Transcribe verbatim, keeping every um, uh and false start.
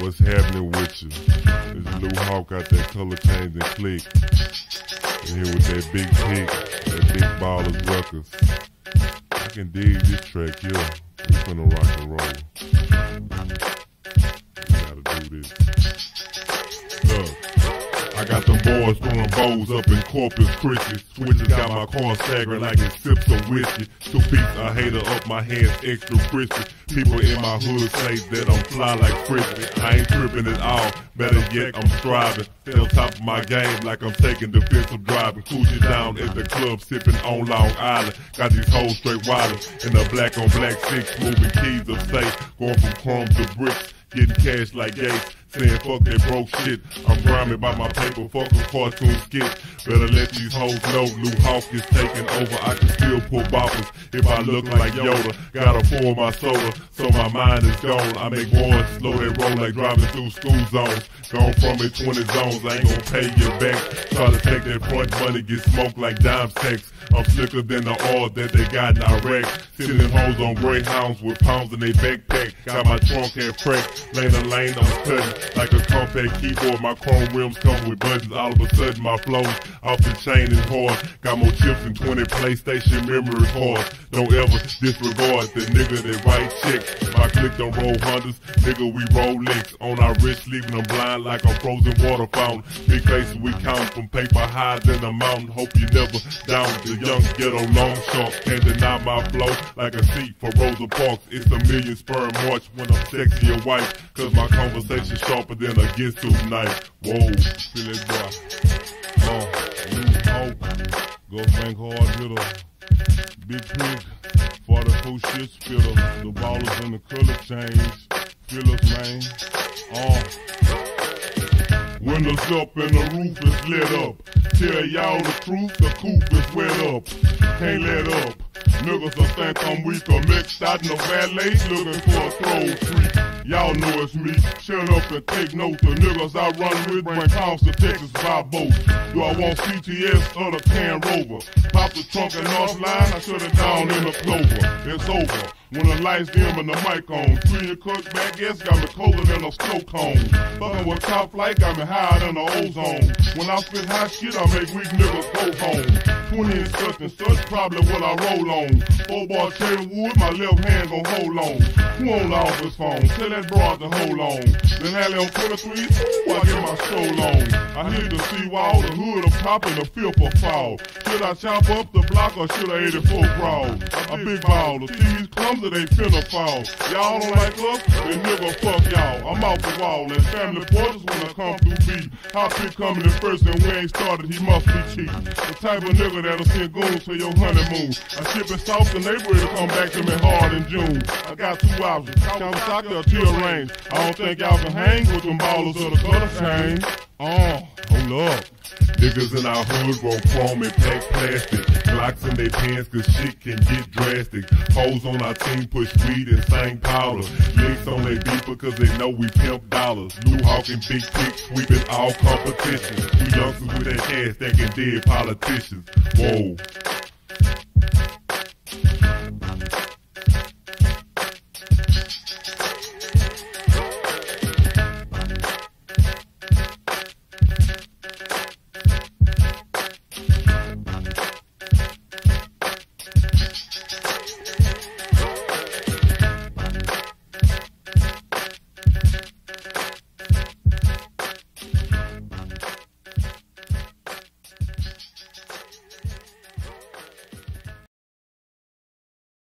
What's happening with you? This Lou Hawk got that color change and click. And here with that big pick, that big Ballers Records. I can dig this track here. We finna rock and roll. We gotta do this. Look. I got them boys throwing bows up in Corpus Christi. Switches got my car staggering like it sips of whiskey. Two beats a hater up my hands extra crispy. People in my hood say that I'm fly like frisbee. I ain't tripping at all. Better yet, I'm striving. Stay on top of my game like I'm taking defensive driving. Cruising down at the club sipping on Long Island. Got these hoes straight wildin'. In the black on black six, moving keys of safe. Going from chrome to bricks. Getting cash like Gates, saying fuck that broke shit. I'm grinding by my paper, fuck a cartoon skit. Better let these hoes know Lou Hawk is taking over. I can still pull boppers if I look like Yoda. Gotta pour my soda, so my mind is gone. I make boys slow they roll like driving through school zones. Gone from it twenty zones, I ain't gon' pay you back. Try to take that front money, get smoked like dime stacks. I'm slicker than the oil that they got in Iraq. Sitting hoes on Greyhounds with pounds in their backpack. Got my trunk half cracked. Lane to lane, I'm cutting like a compact keyboard. My chrome rims come with buttons. All of a sudden, my flows off the chain is hard. Got more chips than twenty PlayStation memory cards. Don't ever disregard the nigga that write checks. My click don't roll Hondas, nigga, we roll licks. On our wrist, leaving them blind like a frozen water fountain. Big faces we count from paper higher than the mountain. Hope you never down the young ghetto long sharks. Can't deny my flow like a seat for Rosa Parks. It's a million sperm march when I'm sexy and white. Cause my conversation sharper than a Ginsu knife. Whoa, feel it boy. Uh, Lou Hawk, go bank hard hitter. Big pig, forty-four shit spitter. The ballers in the color change. Feel us, man. Uh. Windows up and the roof is lit up. Tell y'all the truth, the coop is wet up. Can't let up. Niggas will think I'm weak or mixed out in the valet looking for a throw freak. Y'all know it's me. Shut up and take note. The niggas I run with bring pounds to Texas by boat. Do I want C T S or the Can Rover? Pop the trunk and off line, I shut it down in the clover. It's over. When the lights dim and the mic on. Three your cook back gas got me colder than a snow cone. Fucking with top flight got me higher than the ozone. When I spit hot shit, I make weak niggas go home. Twenty and such and such, probably what I roll on. Four bar cherry wood, my left hand gon' hold on. Who on the office phone? Tell that broad to hold on. Then alley on twenty-three, ooh, I get my soul on. I hit the seawall, the hood of pop and the fifth of fall. Should I chop up the block or should I eighty-four crawl? A big ball, the T's clumsy, they finna fall. Y'all don't like us, then nigga fuck y'all. I'm off the wall, and family portraits when I come through beat. Hot pick coming in first and we ain't started, he must be cheap. The type of nigga that'll send goons to your honeymoon. I ship it soft and they ready to come back to me hard in June. I got two options, Kawasaki or Teal Range. I don't think y'all can hang with them ballers of the color change. Oh, hold up. Niggas in our hood roll chrome and pack plastic. Glocks in their pants cause shit can get drastic. Hoes on our team push weed and sing powder. Licks on their beat because they know we pimp dollars. Lou Hawk and Big Pick sweeping all competition. Two youngsters with that cash that can dead politicians. Whoa.